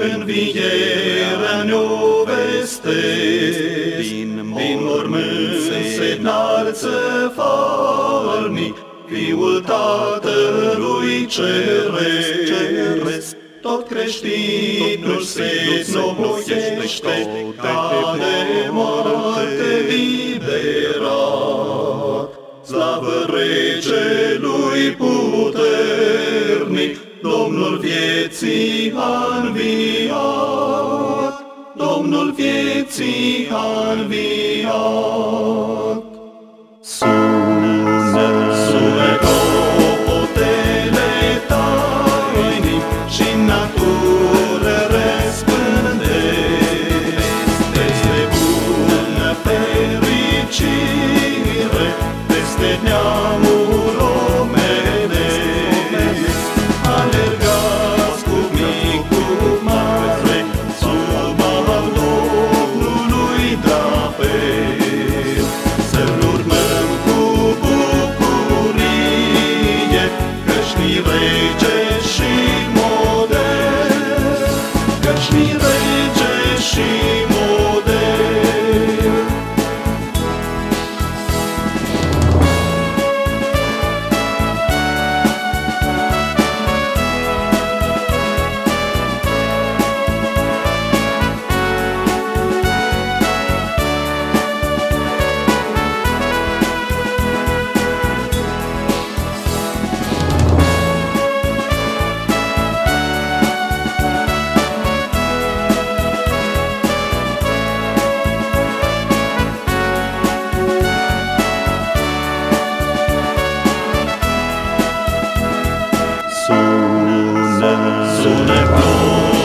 învierea ne-o vestesc. Din mormânt se înalță falnic, Fiul Tatălui Ceresc. Tot creștinul se înnoiește, ca de moarte liberat. Slavă Regelui puternic, Domnul vieții a înviat, Domnul vieții a înviat. Sună clopotele tainic și-n natură răspândesc, peste bună fericire, peste neamul omenesc. Alergați cu mic, cu mare, sub al Domnului drapel, să-L urmăm cu bucurie, căci-ni rege și model, căci-ni rege și model. Sună